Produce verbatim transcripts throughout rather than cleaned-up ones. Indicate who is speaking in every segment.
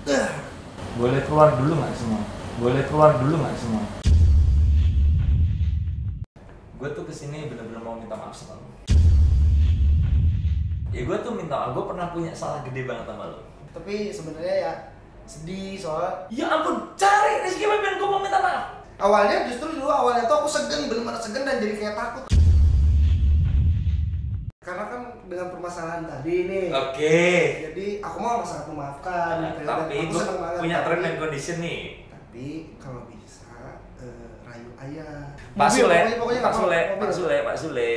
Speaker 1: Boleh keluar dulu nggak semua? Boleh keluar dulu nggak semua? Gue tuh kesini bener-bener mau minta maaf sama lo. Ya gue tuh minta maaf, gue pernah punya salah gede banget sama lo.
Speaker 2: Tapi sebenarnya ya sedih soal.
Speaker 1: Ya ampun, cari Rizky Febian, gue mau minta maaf.
Speaker 2: Awalnya justru dulu awalnya tuh aku segen, bener-bener segen dan jadi kayak takut. Karena kan dengan permasalahan tadi nih.
Speaker 1: Oke. Okay.
Speaker 2: Jadi aku mau sangat memaafkan.
Speaker 1: Nah,
Speaker 2: gitu,
Speaker 1: tapi gue punya term and condition nih.
Speaker 2: Tapi kalau bisa uh, rayu ayah.
Speaker 1: Pak
Speaker 2: Mobil,
Speaker 1: Sule,
Speaker 2: pokoknya, pokoknya
Speaker 1: Pak
Speaker 2: nggak
Speaker 1: Sule,
Speaker 2: mau-
Speaker 1: Pak Sule, Pak Sule.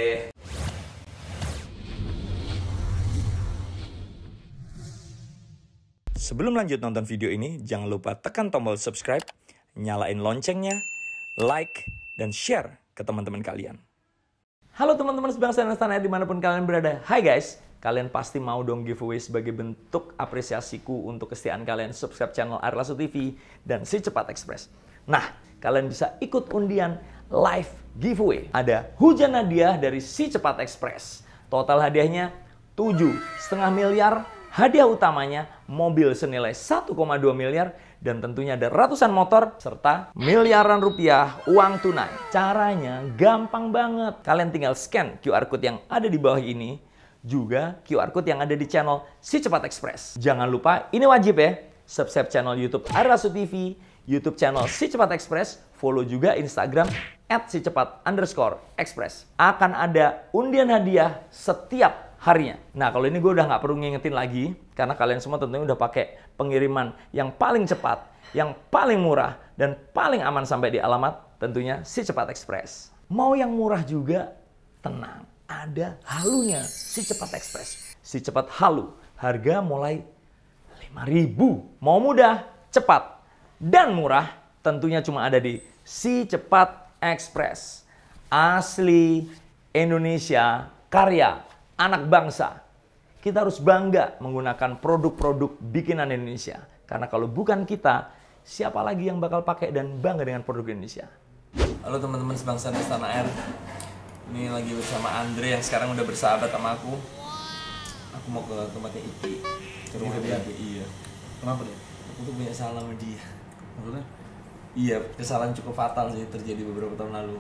Speaker 3: Sebelum lanjut nonton video ini, jangan lupa tekan tombol subscribe, nyalain loncengnya, like, dan share ke teman-teman kalian.
Speaker 1: Halo teman-teman sebangsa dan setanah air dimanapun kalian berada. Hai guys, kalian pasti mau dong giveaway sebagai bentuk apresiasiku untuk kesetiaan kalian subscribe channel Air Lasso T V dan Si Cepat Express. Nah, kalian bisa ikut undian live giveaway. Ada hujan hadiah dari Si Cepat Express. Total hadiahnya tujuh koma lima miliar. Hadiah utamanya mobil senilai satu koma dua miliar dan tentunya ada ratusan motor serta miliaran rupiah uang tunai. Caranya gampang banget. Kalian tinggal scan Q R code yang ada di bawah ini, juga Q R code yang ada di channel Si Cepat Express. Jangan lupa, ini wajib ya, subscribe channel YouTube Air Lasso T V, YouTube channel Si Cepat Express, follow juga Instagram at si cepat underscore express. Akan ada undian hadiah setiap harinya. Nah, kalau ini gue udah nggak perlu ngingetin lagi, karena kalian semua tentunya udah pakai pengiriman yang paling cepat, yang paling murah, dan paling aman sampai di alamat, tentunya Si Cepat Express. Mau yang murah juga, tenang, ada halunya Si Cepat Express. Si Cepat Halu, harga mulai lima ribu. Mau mudah, cepat, dan murah, tentunya cuma ada di Si Cepat Express. Asli Indonesia, karya anak bangsa. Kita harus bangga menggunakan produk-produk bikinan Indonesia. Karena kalau bukan kita, siapa lagi yang bakal pakai dan bangga dengan produk Indonesia? Halo teman-teman sebangsa dan setanah air. Ini lagi bersama Andre yang sekarang udah bersahabat sama aku. Aku mau ke tempatnya Iki. Ke rumah dia. Iya.
Speaker 4: Kenapa dia?
Speaker 1: Aku tuh punya salah sama dia.
Speaker 4: Maksudnya?
Speaker 1: Iya, kesalahan cukup fatal sih terjadi beberapa tahun lalu.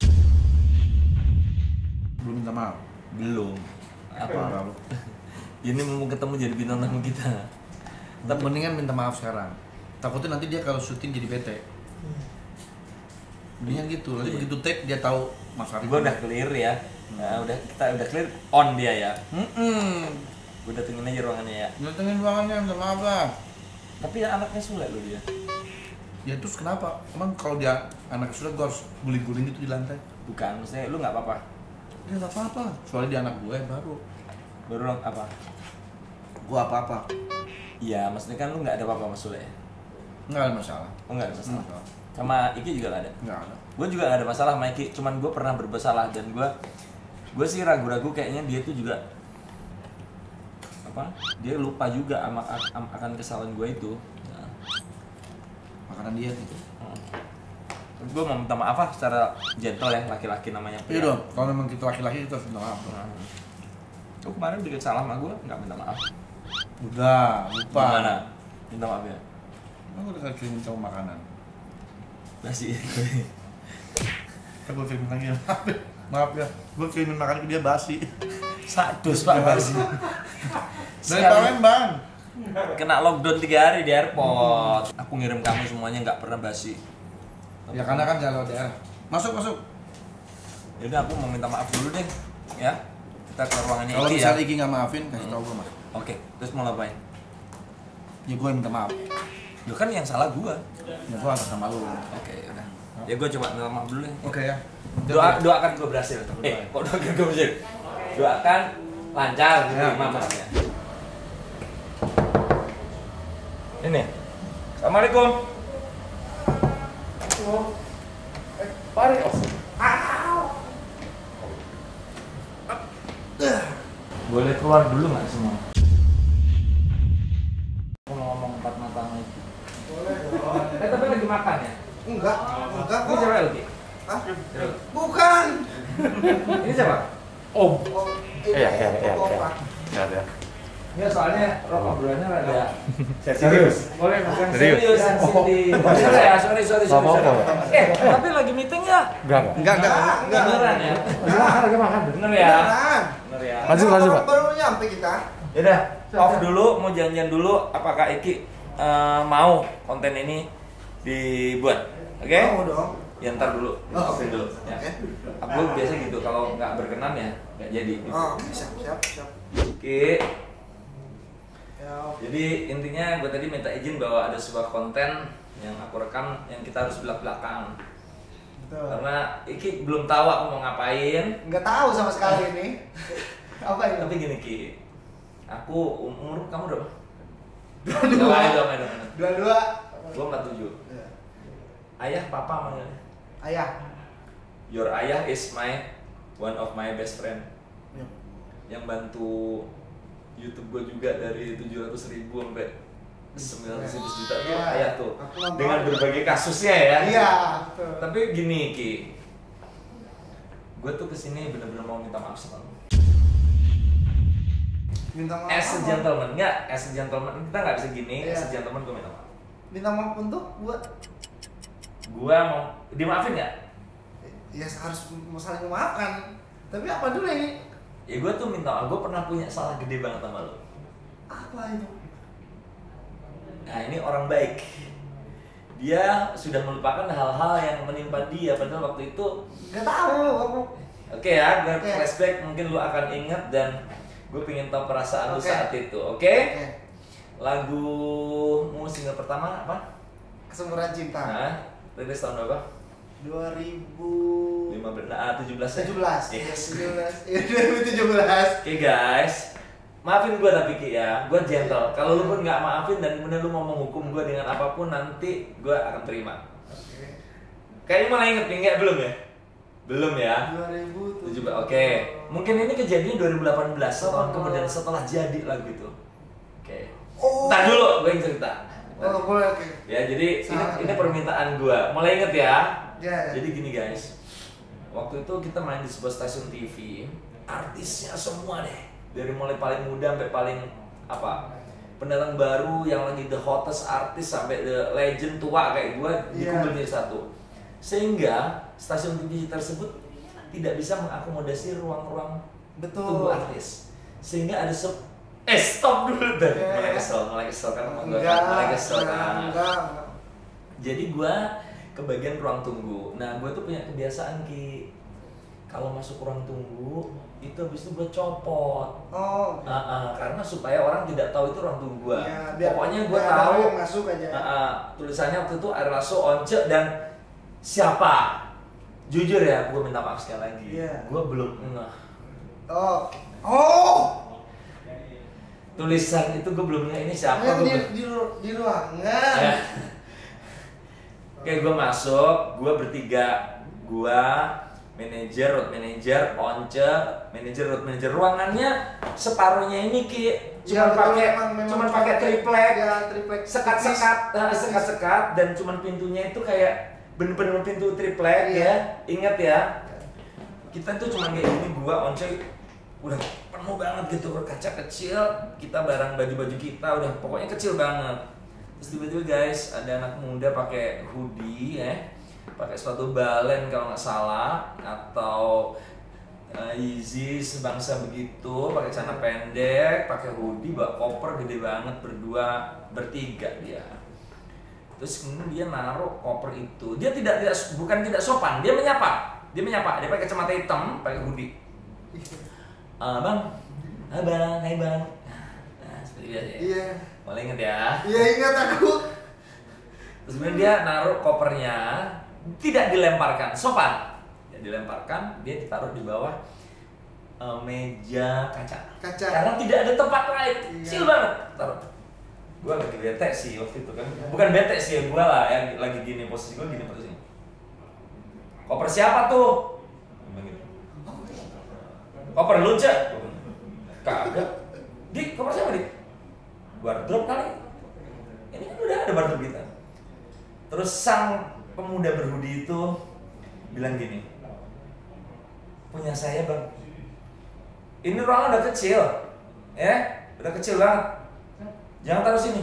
Speaker 4: Belum minta maaf?
Speaker 1: Belum. Apa?
Speaker 4: Apa?
Speaker 1: Ini mau ketemu jadi bintang tamu kita.
Speaker 4: Tapi mendingan minta maaf sekarang. Takutnya nanti dia kalau syuting jadi bete. Mendingan gitu. Nanti
Speaker 1: Iya.
Speaker 4: begitu take dia tahu Mas Arif.
Speaker 1: Gue udah clear ya. Nah, udah kita udah clear on dia ya.
Speaker 4: Hmm.
Speaker 1: Gue datengin aja ruangannya ya.
Speaker 4: Datengin ruangannya minta maaf lah.
Speaker 1: Tapi ya anaknya Sule lo dia.
Speaker 4: Ya terus kenapa? Emang kalau dia anak sudah gue harus guling-guling gitu di lantai?
Speaker 1: Bukan, maksudnya lu nggak apa-apa.
Speaker 4: Ya nggak apa-apa. Soalnya dia anak gue baru.
Speaker 1: Baru apa?
Speaker 4: Gue apa-apa.
Speaker 1: Iya, maksudnya kan lu nggak ada apa-apa sama Sule.
Speaker 4: Nggak ada masalah.
Speaker 1: Oh nggak ada masalah.
Speaker 4: Nggak ada.
Speaker 1: Sama Iki juga nggak ada.
Speaker 4: Nggak ada.
Speaker 1: Gue juga nggak ada masalah sama Iki. Cuman gue pernah berbuat salah dan gue gue sih ragu-ragu kayaknya dia tuh juga apa? Dia lupa juga sama akan kesalahan gue itu. Nah.
Speaker 4: Makanan dia gitu.
Speaker 1: Gue mau minta maaf lah secara gentle ya, laki-laki namanya.
Speaker 4: Iya dong. Kalau memang kita laki-laki kita harus minta maaf.
Speaker 1: Nah. Gue kemarin bikin salah sama gue, nggak minta maaf.
Speaker 4: Udah, lupa.
Speaker 1: Gimana? Minta maaf ya?
Speaker 4: Aku udah kirimin kamu makanan.
Speaker 1: Basi.
Speaker 4: Kan gue kirimin lagi ya. Maaf ya. Maaf ya. Gue kirimin makanan ke dia basi.
Speaker 1: Sadus Pak Basi.
Speaker 4: Dari Palembang.
Speaker 1: Kena lockdown tiga hari di airport. Aku ngirim kamu semuanya nggak pernah basi.
Speaker 4: Ya karena kan jalan daerah. Masuk masuk.
Speaker 1: Yaudah aku mau minta maaf dulu deh, ya. Kita ke ruangannya
Speaker 4: Kalau
Speaker 1: Iki ya.
Speaker 4: misalnya Iki nggak maafin, kasih tau gue mas.
Speaker 1: Oke, terus mau ngapain?
Speaker 4: Ya gue minta maaf.
Speaker 1: Lu kan yang salah gua.
Speaker 4: Ya gue atas nama lu.
Speaker 1: Oke, udah. Ya gua coba minta maaf dulu deh.
Speaker 4: Oke ya.
Speaker 1: Doa doakan gua berhasil. Eh, kok doakan gua berhasil? Doakan lancar
Speaker 4: Ya.
Speaker 1: diterima maafnya. Ini. Assalamualaikum.
Speaker 2: Eh, pare.
Speaker 1: Boleh keluar dulu nggak semua? Aku mau ngomong empat mata sama itu.
Speaker 2: Boleh.
Speaker 1: Eh tapi lagi makan ya?
Speaker 2: Enggak, enggak
Speaker 1: Ini
Speaker 2: kok.
Speaker 1: siapa lagi?
Speaker 2: Hah? Bukan.
Speaker 1: Ini siapa? Om.
Speaker 2: Oh,
Speaker 5: Iya, iya, iya,
Speaker 2: oh,
Speaker 5: iya.
Speaker 2: Pak.
Speaker 5: Nggak ada.
Speaker 1: Ya soalnya rokok obrolannya rada
Speaker 4: Serius.
Speaker 1: boleh bukan
Speaker 5: Serius?
Speaker 1: serius sensitif. Sorry ya, sorry sorry sorry.
Speaker 5: Apa-apa.
Speaker 1: sorry. Eh, tapi lagi meeting ya?
Speaker 5: Enggak,
Speaker 2: Enggak, enggak, enggak.
Speaker 1: Beneran ya?
Speaker 5: makan, lagi makan.
Speaker 1: Bener ya?
Speaker 2: Beneran.
Speaker 1: Bener ya?
Speaker 5: Lanjut, lanjut, Pak.
Speaker 2: Baru nyampe kita.
Speaker 1: Yaudah, off dulu, mau janjian dulu. Apakah Iki eh, mau konten ini dibuat? Oke?
Speaker 2: Mau dong.
Speaker 1: Ya ntar dulu,
Speaker 2: Oh,
Speaker 1: offin dulu. Ya.
Speaker 2: Oke.
Speaker 1: Aku biasa gitu, kalau nggak berkenan ya nggak jadi.
Speaker 2: Oh, siap, siap, siap.
Speaker 1: Oke.
Speaker 2: Ya,
Speaker 1: Jadi intinya gue tadi minta izin bahwa ada sebuah konten yang aku rekam yang kita harus belak-belakan.
Speaker 2: betul.
Speaker 1: Karena Iki belum tahu aku mau ngapain.
Speaker 2: Enggak tahu sama sekali ini. Apa ini?
Speaker 1: Tapi gini Ki, aku umur kamu berapa?
Speaker 2: Dua-dua.
Speaker 1: Ayo dong, ayo dong.
Speaker 2: Dua-dua.
Speaker 1: Gue empat puluh tujuh.
Speaker 2: Ya.
Speaker 1: Ayah, papa manggilnya.
Speaker 2: Ayah.
Speaker 1: Your ayah is my one of my best friend
Speaker 2: Ya.
Speaker 1: yang bantu YouTube gue juga dari tujuh ratus ribu sampai sembilan ratus juta tuh
Speaker 2: Iya.
Speaker 1: ayah tuh
Speaker 2: Aku nonton.
Speaker 1: dengan berbagai kasusnya ya.
Speaker 2: Iya, betul.
Speaker 1: Tapi gini Ki, gue tuh kesini bener-bener mau minta maaf sama lo.
Speaker 2: Minta maaf.
Speaker 1: As a
Speaker 2: apa?
Speaker 1: gentleman, nggak? As a gentleman kita nggak bisa gini.
Speaker 2: Iya.
Speaker 1: As a gentleman gue minta maaf.
Speaker 2: Minta maaf untuk buat
Speaker 1: Gue mau dimaafin nggak?
Speaker 2: ya harus saling memaafkan. Tapi apa dulu ini?
Speaker 1: Ya gue tuh minta maaf. Gue pernah punya salah gede banget sama lo.
Speaker 2: Apa itu?
Speaker 1: Nah ini orang baik. Dia sudah melupakan hal-hal yang menimpa dia padahal waktu itu.
Speaker 2: Enggak tahu aku.
Speaker 1: Oke ya, gue
Speaker 2: Oke.
Speaker 1: flashback mungkin lu akan ingat dan gue pengen tahu perasaan lu
Speaker 2: Oke.
Speaker 1: saat itu. Oke?
Speaker 2: Oke.
Speaker 1: Lagu mu single pertama apa?
Speaker 2: Kesempurnaan cinta.
Speaker 1: Nah, rilis tahun berapa?
Speaker 2: dua ribu
Speaker 1: lima belas, ah, tujuh belas ya?
Speaker 2: tujuh belas.
Speaker 1: Yes.
Speaker 2: tujuh belas. Iya, dua ribu tujuh belas.
Speaker 1: Oke guys, maafin gue tapi Ki ya, gue gentle. Kalau lu pun nggak maafin dan kemudian lu mau menghukum gue dengan apapun nanti gue akan terima.
Speaker 2: Oke.
Speaker 1: Kayaknya malah inget nih, nggak? Belum ya? Belum ya?
Speaker 2: dua ribu
Speaker 1: tujuh belas. Oke, mungkin ini kejadian dua ribu delapan belas setahun kemudian setelah jadi lagu itu. Oke.
Speaker 2: Oh.
Speaker 1: Ntar dulu gue yang cerita.
Speaker 2: Oh, boleh, oke.
Speaker 1: Ya, jadi ini,
Speaker 2: Sangat.
Speaker 1: ini permintaan gue. Mulai inget ya?
Speaker 2: Ya, ya.
Speaker 1: Jadi gini guys, waktu itu kita main di sebuah stasiun T V, artisnya semua deh, dari mulai paling muda sampai paling apa, pendatang baru yang lagi the hottest artis sampai the legend tua kayak gue
Speaker 2: Iya.
Speaker 1: dikumpulin jadi satu, sehingga stasiun T V tersebut tidak bisa mengakomodasi ruang-ruang
Speaker 2: Betul.
Speaker 1: tunggu artis, sehingga ada se eh stop dulu deh,
Speaker 2: Iya.
Speaker 1: mulai kesel, mulai kesel kan sama gue,
Speaker 2: Enggak.
Speaker 1: mulai kesel kan.
Speaker 2: Enggak, enggak.
Speaker 1: Jadi gue ke bagian ruang tunggu. Nah gue tuh punya kebiasaan Ki, kalau masuk ruang tunggu itu habis itu gue copot.
Speaker 2: Oh.
Speaker 1: Ah, ah, karena supaya orang tidak tahu itu ruang tunggu gue.
Speaker 2: Iya, biar-
Speaker 1: Pokoknya gue
Speaker 2: biar
Speaker 1: tahu.
Speaker 2: orang yang masuk aja.
Speaker 1: Ah, ah, tulisannya waktu itu Air Lasso, Once dan siapa. Jujur ya, gue minta maaf sekali lagi.
Speaker 2: Iya.
Speaker 1: Gue belum ngeh.
Speaker 2: Oh. Oh.
Speaker 1: Tulisan itu gue belum ngeh ini siapa.
Speaker 2: Yang
Speaker 1: Gua
Speaker 2: di,
Speaker 1: belum-
Speaker 2: di, ru- di ruangan.
Speaker 1: Ya. Oke, gue masuk, gue bertiga, gue manajer, road manager, Once, manajer, road manager. Ruangannya separuhnya ini Ki,
Speaker 2: Iya,
Speaker 1: cuma
Speaker 2: betul,
Speaker 1: pakai,
Speaker 2: memang- memang
Speaker 1: cuma pakai triplek,
Speaker 2: Ya, triplek.
Speaker 1: sekat-sekat, eh, sekat-sekat, dan cuma pintunya itu kayak bener-bener pintu triplek
Speaker 2: Iya.
Speaker 1: ya. Ingat ya, kita tuh cuma kayak gini, gue Once udah penuh banget gitu, berkaca kecil, kita barang baju-baju kita udah pokoknya kecil banget. Terus tiba-tiba guys ada anak muda pakai hoodie ya, pakai sepatu balen kalau nggak salah atau uh, Yeezy sebangsa begitu, pakai celana pendek, pakai hoodie, bawa koper gede banget berdua bertiga dia. Terus kemudian dia naruh koper itu, dia tidak tidak bukan tidak sopan, dia menyapa, dia menyapa, dia pakai kacamata hitam, pakai hoodie. Ah bang, ah bang, hai bang. Nah seperti biasa ya.
Speaker 2: Iya.
Speaker 1: Mulai inget ya.
Speaker 2: Iya, ingat aku.
Speaker 1: Terus kemudian dia naruh kopernya, tidak dilemparkan, sopan. Ya, dilemparkan, dia ditaruh di bawah eh, meja kaca.
Speaker 2: Kaca.
Speaker 1: Karena tidak ada tempat lain,
Speaker 2: Iya.
Speaker 1: kecil banget. Taruh. Gua lagi bete sih waktu itu kan. Bukan bete sih, gua lah yang lagi gini posisi gua gini posisi. Koper siapa tuh? Gua bilang gitu. Koper lu Cek? Kagak. Di koper siapa di? Wardrobe kali. Ini kan udah ada wardrobe kita. Terus sang pemuda berhoodie itu bilang gini, punya saya bang. Ini ruangan udah kecil, ya. Udah kecil banget. Jangan taruh sini.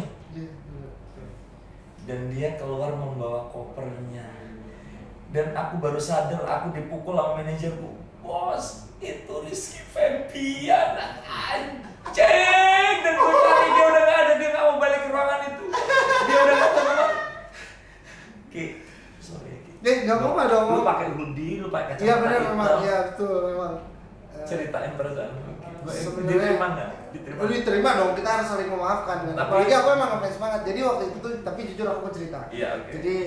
Speaker 1: Dan dia keluar membawa kopernya. Dan aku baru sadar aku dipukul sama manajerku. Bos, itu Rizky Febian. Anjing. Dan gue cari dia udah gak ada, dia gak mau balik ke ruangan itu. Dia udah gak tahu. Ki, sorry Ki.
Speaker 2: Eh, nggak apa-apa dong.
Speaker 1: Lu pakai hoodie, lu pakai kacamata.
Speaker 2: Iya benar
Speaker 1: hitam.
Speaker 2: memang, iya betul memang. Eh,
Speaker 1: Ceritain perasaan lu.
Speaker 2: Sebenarnya-
Speaker 1: Diterima nggak? Diterima.
Speaker 2: Oh, diterima dong, kita harus saling memaafkan kan.
Speaker 1: Tapi-
Speaker 2: Apalagi aku emang ngefans banget. Jadi waktu itu tuh, tapi jujur aku mau cerita.
Speaker 1: Iya, oke.
Speaker 2: Jadi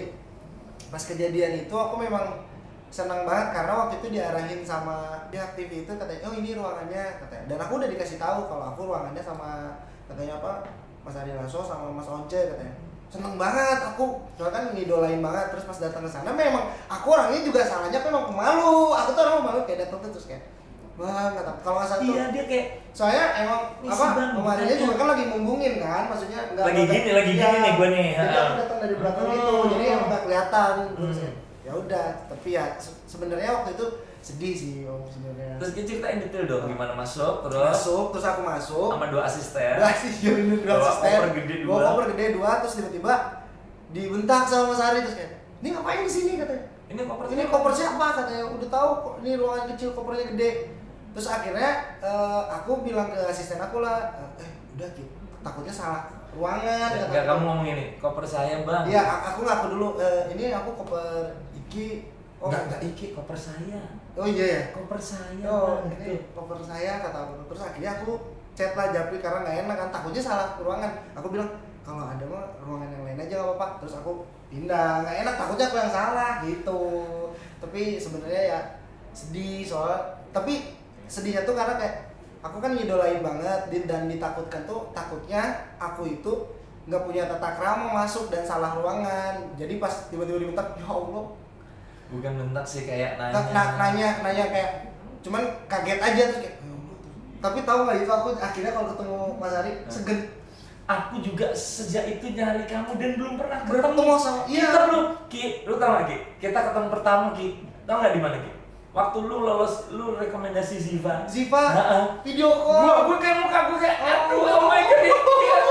Speaker 2: pas kejadian itu aku memang senang banget karena waktu itu diarahin sama pihak T V itu katanya, oh ini ruangannya katanya. Dan aku udah dikasih tahu kalau aku ruangannya sama katanya apa Mas Ari Lasso sama Mas Once katanya. Seneng banget aku, soalnya kan ngidolain banget. Terus pas datang ke sana memang aku orangnya juga salahnya memang pemalu. Aku tuh orang pemalu kayak datang tuh terus kayak bang, kata kalau nggak salah tuh.
Speaker 1: Iya, dia kayak
Speaker 2: Soalnya emang
Speaker 1: Ini
Speaker 2: apa
Speaker 1: sih, Bang,
Speaker 2: kemarinnya
Speaker 1: bukannya-
Speaker 2: juga kan lagi ngumbungin kan, maksudnya nggak
Speaker 1: Lagi
Speaker 2: nggak-
Speaker 1: gini, lagi
Speaker 2: iya.
Speaker 1: gini nih gua nih,
Speaker 2: Jadi
Speaker 1: ha.
Speaker 2: aku datang dari belakang
Speaker 1: Hmm.
Speaker 2: itu, jadi yang nggak kelihatan. Terus
Speaker 1: Hmm.
Speaker 2: ya, ya udah, tapi ya se- sebenarnya waktu itu sedih sih om sebenarnya.
Speaker 1: terus kita ceritain detail dong gimana masuk, terus
Speaker 2: Masuk, terus aku masuk.
Speaker 1: sama dua asisten.
Speaker 2: Dua asisten, dua
Speaker 1: Bawa
Speaker 2: asisten.
Speaker 1: koper gede dua.
Speaker 2: Bawa koper gede dua, terus tiba-tiba dibentak sama Mas Ari terus kayak, ini ngapain di sini katanya?
Speaker 1: Ini koper
Speaker 2: Ini koper siapa katanya? Udah tahu kok ini ruangan kecil kopernya gede. Terus akhirnya eh, aku bilang ke asisten aku lah, eh udah Ki, takutnya salah ruangan. kata
Speaker 1: Enggak,
Speaker 2: aku.
Speaker 1: kamu ngomong ini, koper saya bang.
Speaker 2: Iya, a- aku ngaku dulu. eh, ini aku koper Iki. Oh,
Speaker 1: Enggak, enggak iki, koper saya.
Speaker 2: oh iya ya.
Speaker 1: Koper saya
Speaker 2: Oh,
Speaker 1: bang,
Speaker 2: ini
Speaker 1: gitu.
Speaker 2: koper saya kata aku. Terus akhirnya aku chat lah Japri karena nggak enak kan, takutnya salah ruangan. Aku bilang kalau ada mah ruangan yang lain aja nggak apa-apa. Terus aku pindah, nggak enak takutnya aku yang salah gitu. Tapi sebenarnya ya sedih soal, tapi sedihnya tuh karena kayak aku kan ngidolain banget din- dan ditakutkan tuh takutnya aku itu nggak punya tata krama masuk dan salah ruangan. Jadi pas tiba-tiba dibentak, ya Allah.
Speaker 1: Bukan bentak sih, kayak nanya.
Speaker 2: Nah, nah, nanya nanya kayak cuman kaget aja terus kayak "Ya Allah." Tapi tahu nggak itu aku akhirnya kalau ketemu Mas Ari segen
Speaker 1: Aku juga sejak itu nyari kamu dan belum pernah
Speaker 2: Belum
Speaker 1: ketemu.
Speaker 2: ketemu sama- iya.
Speaker 1: Kita belum, Ki, lu tau gak Ki? Kita ketemu pertama Ki, tau gak di mana Ki? Waktu lu lolos, lu rekomendasi Ziva.
Speaker 2: Ziva
Speaker 1: Heeh.
Speaker 2: video call.
Speaker 1: Gua, gua kayak muka gua kayak, aduh, oh my god, dia-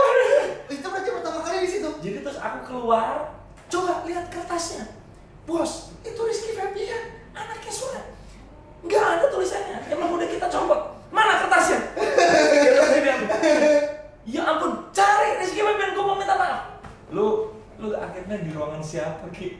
Speaker 1: dia-
Speaker 2: Itu berarti pertama kali di situ.
Speaker 1: Jadi terus aku keluar, coba lihat kertasnya. Bos, itu Rizky Febian, anaknya Surat. Nggak ada tulisannya, emang udah kita copot. Mana kertasnya? Kertasnya dia ambil. Ya ampun, cari Rizky Febian, gua mau minta maaf. Lu, lu akhirnya di ruangan siapa Ki?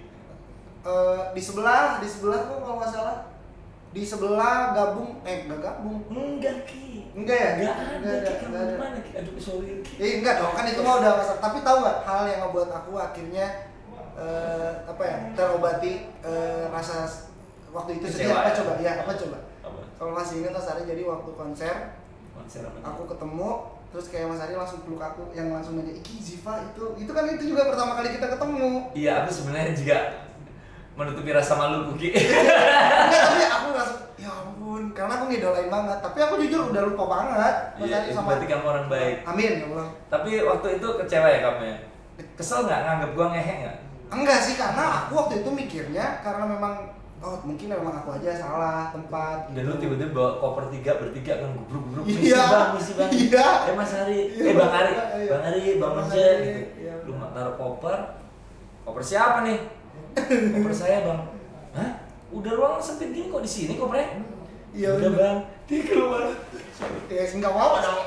Speaker 2: Eh, di sebelah, di sebelah kok kalau nggak salah. Di sebelah gabung, eh nggak gabung.
Speaker 1: Enggak Ki.
Speaker 2: Enggak ya?
Speaker 1: Nggak ada
Speaker 2: Nggak ada,
Speaker 1: Ki, kamu
Speaker 2: nggak ada.
Speaker 1: di mana Ki? Aduh sorry Ki.
Speaker 2: Eh enggak dong, kan itu mah udah masalah. Tapi tahu nggak hal yang ngebuat aku akhirnya eh, apa ya terobati eh, rasa waktu itu sedih
Speaker 1: Kecewa
Speaker 2: apa
Speaker 1: ya?
Speaker 2: coba? Ya apa coba?
Speaker 1: Apa?
Speaker 2: Kalau masih ingat Mas Ari jadi waktu konser
Speaker 1: Konser apa?
Speaker 2: aku ketemu terus kayak Mas Ari langsung peluk aku yang langsung aja Iki Ziva itu itu kan itu juga pertama kali kita ketemu.
Speaker 1: Iya, aku sebenarnya juga menutupi rasa malu Ki.
Speaker 2: Enggak, tapi aku langsung ya ampun karena aku ngidolain banget tapi aku jujur udah lupa banget Mas
Speaker 1: Iya,
Speaker 2: Ari
Speaker 1: itu
Speaker 2: sama
Speaker 1: berarti kamu orang baik.
Speaker 2: Amin ya Allah.
Speaker 1: Tapi waktu itu kecewa ya kamu ya? Kesel nggak nganggep gua ngehe nggak?
Speaker 2: Enggak sih karena aku waktu itu mikirnya karena memang oh mungkin memang aku aja salah tempat
Speaker 1: Dan lu tiba-tiba bawa koper tiga bertiga kan gubruk-gubruk.
Speaker 2: Iya.
Speaker 1: Misi bang, misi bang.
Speaker 2: Iya.
Speaker 1: Eh Mas Hari,
Speaker 2: Iya,
Speaker 1: eh Bang Hari,
Speaker 2: iya.
Speaker 1: Bang Hari, Bang
Speaker 2: Bang
Speaker 1: Menje
Speaker 2: Hari,
Speaker 1: gitu.
Speaker 2: iya.
Speaker 1: Lu nggak taruh koper, koper siapa nih? Koper saya bang. Hah? Udah ruangan sempit gini kok di sini kopernya?
Speaker 2: Iya,
Speaker 1: Udah
Speaker 2: bener.
Speaker 1: bang, dia keluar.
Speaker 2: ya enggak apa-apa dong.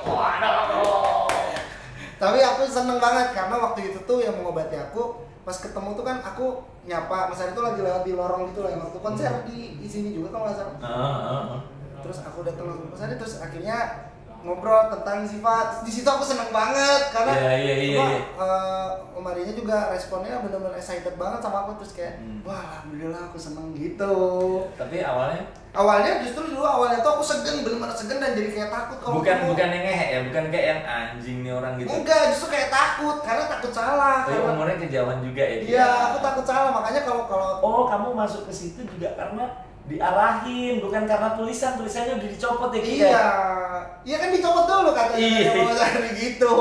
Speaker 2: Tapi aku seneng banget karena waktu itu tuh yang mengobati aku pas ketemu tuh kan aku nyapa Mas Ari tuh lagi lewat di lorong gitu lah yang waktu konser di, di sini juga kalau nggak salah.
Speaker 1: Ah, ah, ah.
Speaker 2: Terus aku datang langsung ke Mas Ari terus akhirnya ngobrol tentang sifat. Di situ aku seneng banget karena
Speaker 1: Iya, iya, iya,
Speaker 2: apa,
Speaker 1: iya.
Speaker 2: eh, Om Marinya juga responnya benar-benar excited banget sama aku terus kayak
Speaker 1: Hmm.
Speaker 2: wah alhamdulillah aku seneng gitu.
Speaker 1: Tapi awalnya
Speaker 2: Awalnya justru dulu awalnya tuh aku segen benar-benar segen dan jadi kayak takut kalau
Speaker 1: bukan
Speaker 2: ketemu.
Speaker 1: bukan yang ngehe ya, bukan kayak yang anjing nih orang gitu.
Speaker 2: Enggak, justru kayak takut karena takut salah.
Speaker 1: Tapi
Speaker 2: Karena-
Speaker 1: umurnya kejauhan juga ya. dia.
Speaker 2: Iya, aku takut salah makanya kalau kalau
Speaker 1: Oh, kamu masuk ke situ juga karena diarahin, bukan karena tulisan. Tulisannya udah dicopot ya Ki?
Speaker 2: iya, iya kan dicopot dulu katanya
Speaker 1: Iya.
Speaker 2: sama Mas Ari gitu.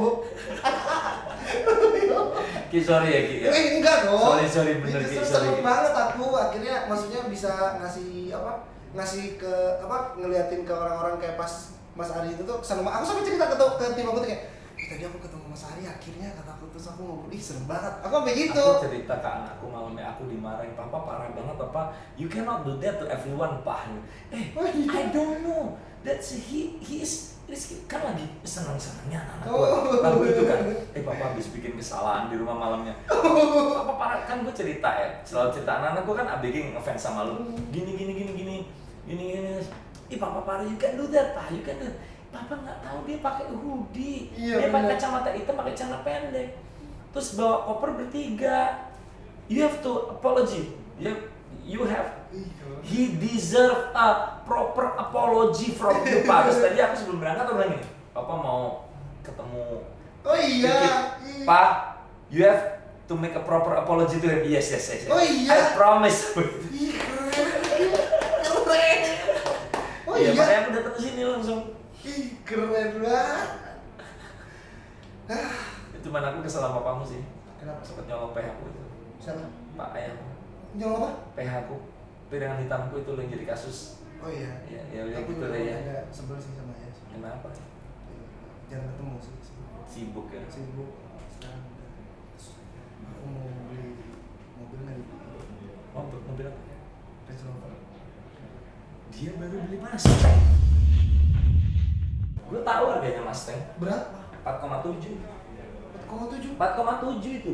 Speaker 1: Ki, sorry ya Ki. Ya.
Speaker 2: Eh enggak dong.
Speaker 1: Sorry, sorry, bener,
Speaker 2: Justru
Speaker 1: Ki, sorry,
Speaker 2: seneng
Speaker 1: Ki.
Speaker 2: banget aku akhirnya maksudnya bisa ngasih apa? Ngasih ke apa? Ngeliatin ke orang-orang kayak pas Mas Ari itu tuh kesana, aku sampai cerita ke, ke tim aku tuh kayak, "Eh, tadi aku ketemu Mas Ari akhirnya," kata aku, terus aku ngobrol, ih serem banget. Aku sampai gitu.
Speaker 1: Aku cerita ke anakku malamnya, aku dimarahin, "Papa parah banget, Papa. You cannot do that to everyone, Pak." Eh,
Speaker 2: Oh, iya.
Speaker 1: I don't know. That's he he is Rizky kan lagi senang-senangnya anak gue.
Speaker 2: Oh.
Speaker 1: Lalu itu kan, eh papa habis bikin kesalahan di rumah malamnya. Papa parah kan gue cerita ya, selalu cerita anak-anak gue kan A B G ngefans sama lu. Gini gini gini gini gini gini. Ih papa parah, you can do that, Pak, you can do that. Papa nggak tahu dia pakai hoodie,
Speaker 2: Iya,
Speaker 1: dia pakai
Speaker 2: bener.
Speaker 1: kacamata hitam, pakai celana pendek, terus bawa koper bertiga. You have to apology. You you have he deserve a proper apology from you, Pak. Terus tadi aku sebelum berangkat aku bilang gini, Papa mau ketemu
Speaker 2: Oh iya.
Speaker 1: Dikit. Pak, you have to make a proper apology to him. Yes, yes, yes. yes.
Speaker 2: Oh iya.
Speaker 1: I promise.
Speaker 2: Ih, keren. Keren. Oh
Speaker 1: Iya,
Speaker 2: iya.
Speaker 1: makanya aku datang ke sini langsung.
Speaker 2: Ih, keren banget. Ah,
Speaker 1: Itu mana aku kesel sama kamu sih.
Speaker 2: kenapa?
Speaker 1: Sempet nyolong P H aku itu.
Speaker 2: Siapa?
Speaker 1: Pak ayahku.
Speaker 2: Nyolong apa?
Speaker 1: P H aku. Piringan hitamku itu yang jadi kasus.
Speaker 2: Oh iya.
Speaker 1: Ya, ya, ya
Speaker 2: Aku
Speaker 1: gitu
Speaker 2: juga
Speaker 1: deh ya.
Speaker 2: ada sebel sih sama ya.
Speaker 1: Kenapa?
Speaker 2: Jarang ketemu sih.
Speaker 1: Sibuk ya.
Speaker 2: Sibuk sekarang udah. Aku mau beli mobil nggak dibeli.
Speaker 1: Oh, mobil apa?
Speaker 2: Range Rover.
Speaker 1: Dia baru beli Mustang. Gue tahu harganya Mustang.
Speaker 2: Berapa?
Speaker 1: empat koma tujuh.
Speaker 2: empat koma tujuh.
Speaker 1: empat koma tujuh itu.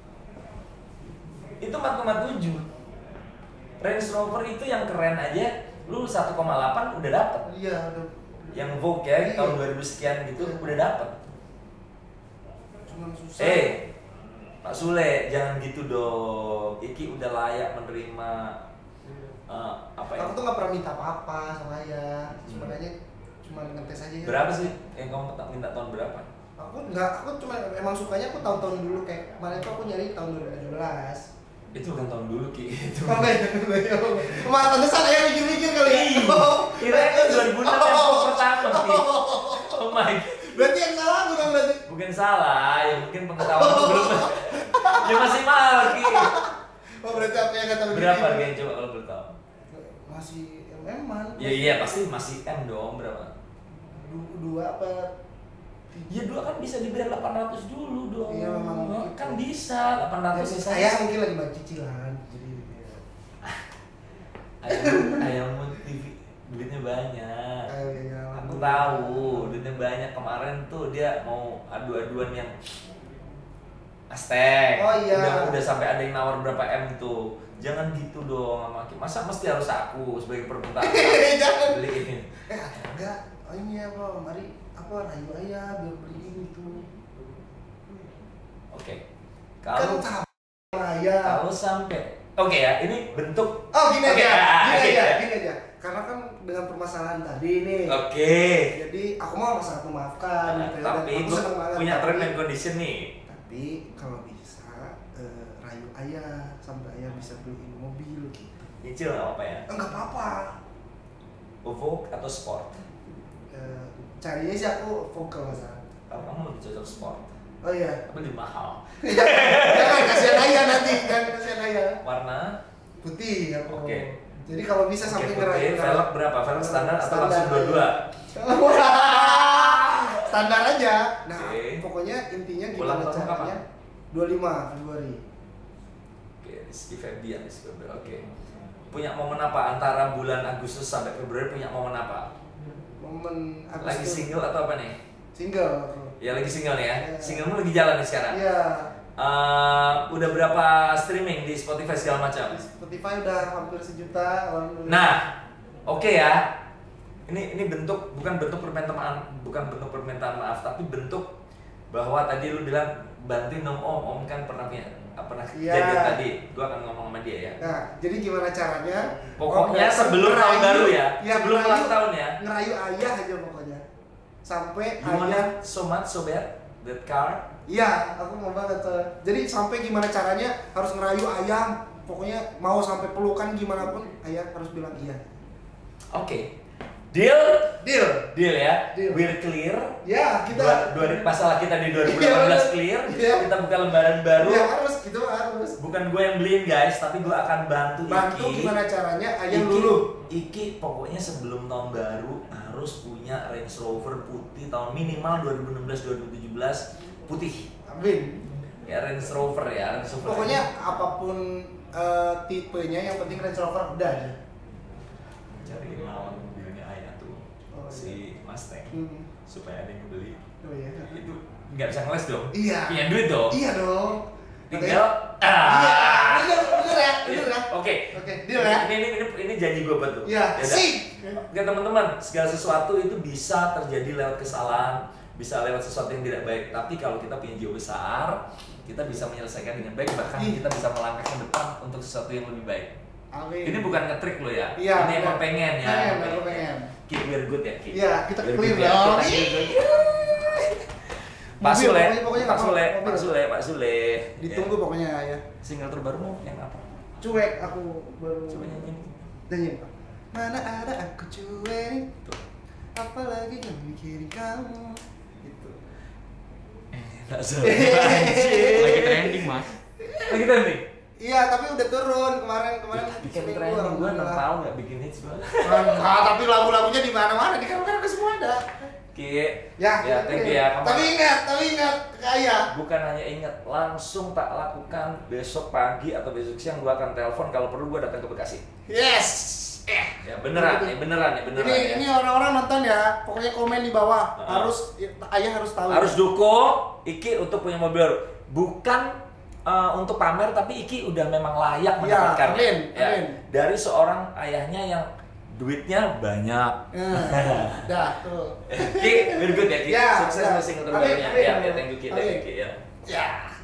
Speaker 1: Itu empat koma tujuh. Range Rover itu yang keren aja, lu satu koma delapan udah dapet.
Speaker 2: Iya, udah.
Speaker 1: Yang Vogue ya,
Speaker 2: Iya.
Speaker 1: tahun dua ribu sekian gitu
Speaker 2: Iya.
Speaker 1: udah dapet.
Speaker 2: Cuman susah.
Speaker 1: Eh, Pak Sule, jangan gitu dong. Iki udah layak menerima eh, apa ya?
Speaker 2: Aku tuh nggak pernah minta apa-apa sama ayah. Cuma aja cuma ngetes aja. Ya.
Speaker 1: Berapa sih yang kamu minta tahun berapa?
Speaker 2: Aku nggak, aku cuma emang sukanya aku tahun-tahun dulu kayak kemarin tuh aku nyari tahun dua ribu tujuh belas.
Speaker 1: Itu bukan tahun dulu Ki. Itu.
Speaker 2: Oh enggak, enggak, kemarin pantesan ayah mikir-mikir kali ya. Oh,
Speaker 1: Kirain dua ribu enam yang Vogue pertama Ki. Oh my God.
Speaker 2: berarti yang salah aku dong berarti.
Speaker 1: Bukan salah, ya mungkin pengetahuan belum. Ya masih mahal Ki.
Speaker 2: Oh berarti apa yang kata begini?
Speaker 1: Berapa harganya coba kalau boleh tahu?
Speaker 2: Masih M-an.
Speaker 1: Ya iya pasti masih M dong, berapa?
Speaker 2: Du- dua apa?
Speaker 1: Ya dua kan bisa diberi delapan ratus dulu dong.
Speaker 2: Iya, memang gitu.
Speaker 1: Kan bisa delapan ratus
Speaker 2: Ya,
Speaker 1: sisa.
Speaker 2: ayah mungkin lagi bayar cicilan. Jadi ya.
Speaker 1: Ayam ayammu T V duitnya banyak.
Speaker 2: Ayo, ya,
Speaker 1: Aku tahu duitnya banyak. Kemarin tuh dia mau adu-aduan yang Aztec.
Speaker 2: Oh, iya.
Speaker 1: Udah, udah sampai ada yang nawar berapa M tuh. Jangan gitu dong sama Ki. Masa mesti harus aku sebagai permintaan
Speaker 2: Jangan.
Speaker 1: beliin.
Speaker 2: Eh ada enggak? Oh ini apa? Mari apa rayu ayah biar beliin itu.
Speaker 1: Oke.
Speaker 2: Kan
Speaker 1: Kalau
Speaker 2: sama ayah.
Speaker 1: kalau sampai oke ya, ini bentuk.
Speaker 2: Oh gini
Speaker 1: Oke,
Speaker 2: aja,
Speaker 1: ah,
Speaker 2: gini
Speaker 1: oke,
Speaker 2: aja,
Speaker 1: ya.
Speaker 2: gini aja. Karena kan dengan permasalahan tadi nih.
Speaker 1: Oke.
Speaker 2: Jadi aku mau sangat memaafkan.
Speaker 1: Nah,
Speaker 2: gitu ya,
Speaker 1: tapi
Speaker 2: dan aku
Speaker 1: gue
Speaker 2: senang banget.
Speaker 1: punya
Speaker 2: Tapi-
Speaker 1: term and condition nih.
Speaker 2: Tapi kalau bisa eh, rayu ayah sampai ayah bisa beliin mobil gitu.
Speaker 1: Nyicil nggak apa-apa ya?
Speaker 2: Enggak apa-apa.
Speaker 1: Vogue atau sport?
Speaker 2: Eh, carinya sih aku vokal masa.
Speaker 1: Kalau kamu lebih cocok sport,
Speaker 2: Oh iya.
Speaker 1: tapi lebih mahal.
Speaker 2: Jangan, jangan kasihan ayah nanti, jangan kasihan ayah.
Speaker 1: Warna?
Speaker 2: Putih aku.
Speaker 1: Oke.
Speaker 2: Jadi kalau bisa
Speaker 1: Oke,
Speaker 2: sampai
Speaker 1: putih.
Speaker 2: ngerayu.
Speaker 1: Velg berapa? Velg standar atau
Speaker 2: Standar,
Speaker 1: langsung dua-dua?
Speaker 2: Standar aja. Nah,
Speaker 1: Oke.
Speaker 2: pokoknya intinya
Speaker 1: Ulang
Speaker 2: gimana
Speaker 1: tahun
Speaker 2: caranya?
Speaker 1: kapan?
Speaker 2: dua puluh lima Februari.
Speaker 1: Oke, Rizky Febian, Rizky Febian. Oke. Punya momen apa antara bulan Agustus sampai Februari? Punya momen apa?
Speaker 2: Momen Agustus.
Speaker 1: Lagi single atau apa nih?
Speaker 2: Single.
Speaker 1: Ya lagi single nih ya.
Speaker 2: Iya.
Speaker 1: Singlemu lagi jalan nih sekarang.
Speaker 2: Iya.
Speaker 1: Eh, udah berapa streaming di Spotify segala macam?
Speaker 2: Spotify udah hampir sejuta. alhamdulillah.
Speaker 1: Nah, oke ya. Ini ini bentuk bukan bentuk permintaan bukan bentuk permintaan maaf, tapi bentuk bahwa tadi lu bilang bantuin dong om, om kan pernah punya pernah
Speaker 2: Iya.
Speaker 1: kejadian tadi. Gua akan ngomong sama dia ya.
Speaker 2: Nah, jadi gimana caranya?
Speaker 1: Pokoknya
Speaker 2: Oh,
Speaker 1: sebelum tahun
Speaker 2: ngerayu-
Speaker 1: baru ya.
Speaker 2: Iya,
Speaker 1: Sebelum
Speaker 2: ngerayu-
Speaker 1: ulang tahun ya.
Speaker 2: Ngerayu ayah aja pokoknya. Sampai
Speaker 1: You
Speaker 2: ayah.
Speaker 1: want it so much so bad that car?
Speaker 2: Iya, aku mau banget. Soalnya. Jadi sampai gimana caranya harus ngerayu ayah. Pokoknya mau sampai pelukan gimana pun ayah harus bilang iya.
Speaker 1: Oke. Deal?
Speaker 2: Deal.
Speaker 1: Deal ya.
Speaker 2: Deal.
Speaker 1: We're clear.
Speaker 2: Ya, kita
Speaker 1: Dua, dua masalah kita di dua ribu delapan belas
Speaker 2: Iya,
Speaker 1: clear.
Speaker 2: iya.
Speaker 1: Kita buka lembaran baru.
Speaker 2: ya harus gitu harus. terus.
Speaker 1: Bukan gue yang beliin guys, tapi gue akan bantu,
Speaker 2: Bantu
Speaker 1: Iki.
Speaker 2: gimana caranya ayah
Speaker 1: Iki,
Speaker 2: dulu.
Speaker 1: Iki pokoknya sebelum tahun baru harus punya Range Rover putih tahun minimal dua ribu enam belas dua ribu tujuh belas putih.
Speaker 2: Amin.
Speaker 1: Ya Range Rover ya, Range Rover.
Speaker 2: Pokoknya apapun uh, tipenya yang penting Range Rover udah aja.
Speaker 1: Cari lawan mobilnya ayah tuh,
Speaker 2: Oh,
Speaker 1: si Mustang,
Speaker 2: Hmm.
Speaker 1: supaya ada yang beli.
Speaker 2: Oh iya.
Speaker 1: Itu nggak bisa ngeles dong.
Speaker 2: Iya.
Speaker 1: Punya duit dong.
Speaker 2: Iya dong.
Speaker 1: Tinggal.
Speaker 2: Iya,
Speaker 1: Ah.
Speaker 2: bener, bener ya, bener ya.
Speaker 1: Oke.
Speaker 2: Oke, deal ya.
Speaker 1: Ini ini ini, ini janji gue buat tuh.
Speaker 2: Iya,
Speaker 1: Yaudah.
Speaker 2: sih.
Speaker 1: Oke teman-teman, segala sesuatu itu bisa terjadi lewat kesalahan, bisa lewat sesuatu yang tidak baik. Tapi kalau kita punya jiwa besar, kita bisa menyelesaikan dengan baik, bahkan
Speaker 2: Ih.
Speaker 1: kita bisa melangkah ke depan untuk sesuatu yang lebih baik.
Speaker 2: Amin.
Speaker 1: Ini bukan ngetrik lo ya.
Speaker 2: Iya,
Speaker 1: ini emang
Speaker 2: bener.
Speaker 1: pengen ya.
Speaker 2: Pengen,
Speaker 1: emang
Speaker 2: aku pengen.
Speaker 1: Keep we're good ya, Keep.
Speaker 2: Iya, kita
Speaker 1: We're
Speaker 2: clear
Speaker 1: good ya,
Speaker 2: dong.
Speaker 1: kita clear good. Pak
Speaker 2: Mobil,
Speaker 1: Sule,
Speaker 2: pokoknya- pokoknya
Speaker 1: Pak
Speaker 2: nggak
Speaker 1: Sule,
Speaker 2: mau
Speaker 1: Pak
Speaker 2: mobil.
Speaker 1: Sule, Pak Sule.
Speaker 2: Ditunggu
Speaker 1: Ya.
Speaker 2: pokoknya ya.
Speaker 1: Single terbarumu yang apa?
Speaker 2: Cuek aku baru.
Speaker 1: Coba nyanyiin.
Speaker 2: Nyanyiin, Pak. Mana ada aku cuek, apalagi yang mikirin kamu. Gitu.
Speaker 1: Nggak anjing.
Speaker 5: Lagi trending mas.
Speaker 1: Lagi trending.
Speaker 2: Iya, tapi udah turun kemarin kemarin.
Speaker 1: Bikin
Speaker 2: seminggu,
Speaker 1: trending gue enam
Speaker 2: alhamdulillah.
Speaker 1: tahun nggak bikin hits gue.
Speaker 2: Enggak, tapi lagu-lagunya di mana-mana di kamera ke semua ada.
Speaker 1: Ki,
Speaker 2: Ya,
Speaker 1: ya thank you ya. Kamu-
Speaker 2: Tapi ingat, tapi ingat kaya.
Speaker 1: bukan hanya ingat, langsung tak lakukan. Besok pagi atau besok siang gue akan telepon, kalau perlu gue datang ke Bekasi.
Speaker 2: Yes. Eh.
Speaker 1: Ya beneran nih, beneran nih, beneran
Speaker 2: Ini
Speaker 1: ya.
Speaker 2: ini orang-orang nonton ya. Pokoknya komen di bawah.
Speaker 1: Uh-huh.
Speaker 2: Harus ayah harus tahu.
Speaker 1: Harus dukung Iki untuk punya mobil baru. Bukan eh, untuk pamer, tapi Iki udah memang layak
Speaker 2: Ya,
Speaker 1: mendapatkannya.
Speaker 2: amin,
Speaker 1: Ya,
Speaker 2: amin.
Speaker 1: dari seorang ayahnya yang duitnya banyak.
Speaker 2: Eh, dah tuh.
Speaker 1: Ki, very good ya Ki.
Speaker 2: Ya,
Speaker 1: Sukses
Speaker 2: ya.
Speaker 1: masing
Speaker 2: Amin,
Speaker 1: terbarunya.
Speaker 2: amin.
Speaker 1: Ya, ya, thank you Ki, thank you Ki ya.
Speaker 2: Ya.